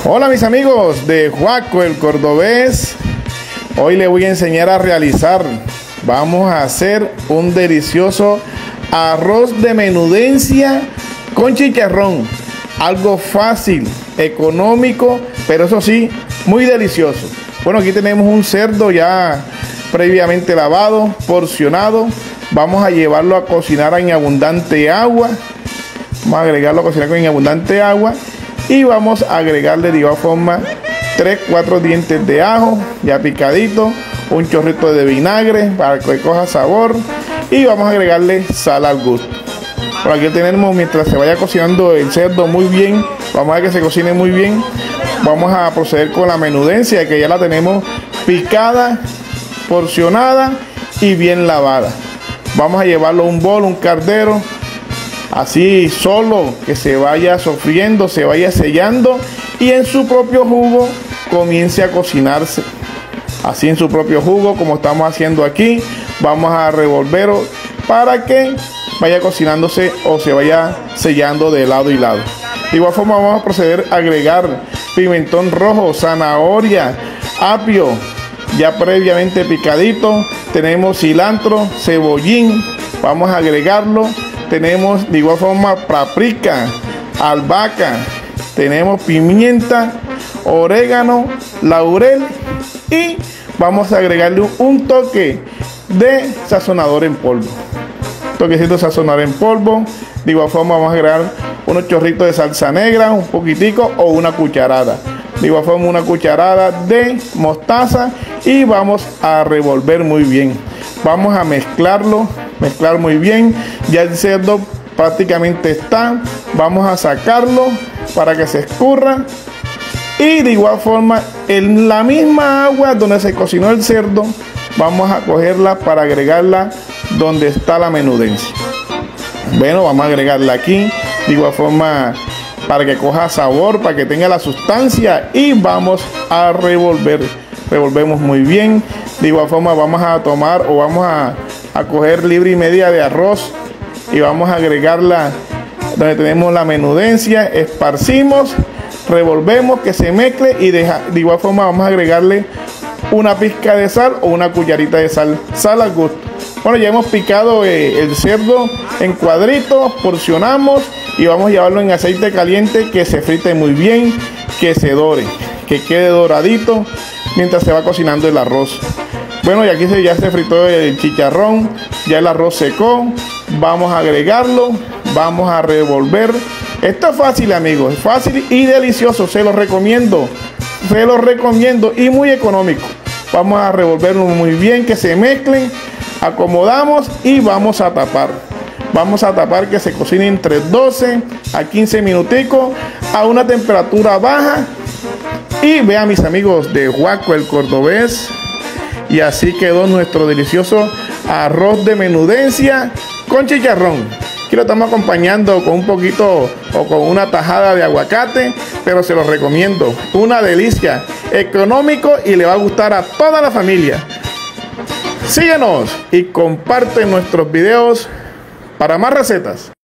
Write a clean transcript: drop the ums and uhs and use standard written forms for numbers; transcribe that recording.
Hola mis amigos de Juaco el Cordobés. Hoy les voy a enseñar a realizar. Vamos a hacer un delicioso arroz de menudencia con chicharrón. Algo fácil, económico, pero eso sí, muy delicioso. Bueno, aquí tenemos un cerdo ya previamente lavado, porcionado. Vamos a llevarlo a cocinar en abundante agua. Vamos a agregarlo a cocinar con abundante agua. Y vamos a agregarle de igual forma 3-4 dientes de ajo ya picadito, un chorrito de vinagre para que coja sabor, y vamos a agregarle sal al gusto. Por aquí tenemos, mientras se vaya cocinando el cerdo muy bien, vamos a que se cocine muy bien, vamos a proceder con la menudencia, que ya la tenemos picada, porcionada y bien lavada. Vamos a llevarlo a un bol, un caldero, así solo, que se vaya sofriendo, se vaya sellando y en su propio jugo comience a cocinarse. Así en su propio jugo, como estamos haciendo aquí, vamos a revolver para que vaya cocinándose o se vaya sellando de lado y lado. De igual forma vamos a proceder a agregar pimentón rojo, zanahoria, apio ya previamente picadito, tenemos cilantro, cebollín, vamos a agregarlo. Tenemos de igual forma paprika, albahaca, tenemos pimienta, orégano, laurel, y vamos a agregarle un toque de sazonador en polvo. Toquecito de sazonador en polvo. De igual forma vamos a agregar unos chorritos de salsa negra, un poquitico o una cucharada. De igual forma una cucharada de mostaza y vamos a revolver muy bien. Vamos a mezclarlo, mezclar muy bien. Ya el cerdo prácticamente está. Vamos a sacarlo para que se escurra. Y de igual forma, en la misma agua donde se cocinó el cerdo, vamos a cogerla para agregarla donde está la menudencia. Bueno, vamos a agregarla aquí. De igual forma, para que coja sabor, para que tenga la sustancia, y vamos a revolver. Revolvemos muy bien. De igual forma vamos a tomar o vamos a coger libra y media de arroz y vamos a agregarla donde tenemos la menudencia, esparcimos, revolvemos que se mezcle y de igual forma vamos a agregarle una pizca de sal o una cucharita de sal, sal al gusto. Bueno, ya hemos picado el cerdo en cuadritos, porcionamos y vamos a llevarlo en aceite caliente, que se frite muy bien, que se dore, que quede doradito mientras se va cocinando el arroz. Bueno, y aquí ya se fritó el chicharrón, ya el arroz secó. Vamos a agregarlo, vamos a revolver. Esto es fácil, amigos, es fácil y delicioso, se lo recomiendo y muy económico. Vamos a revolverlo muy bien, que se mezclen, acomodamos y vamos a tapar. Vamos a tapar que se cocine entre 12 a 15 minuticos a una temperatura baja. Y vean, mis amigos de Juaco el Cordobés, y así quedó nuestro delicioso arroz de menudencia con chicharrón. Aquí lo estamos acompañando con un poquito o con una tajada de aguacate, pero se lo recomiendo. Una delicia, económico, y le va a gustar a toda la familia. Síguenos y comparte nuestros videos para más recetas.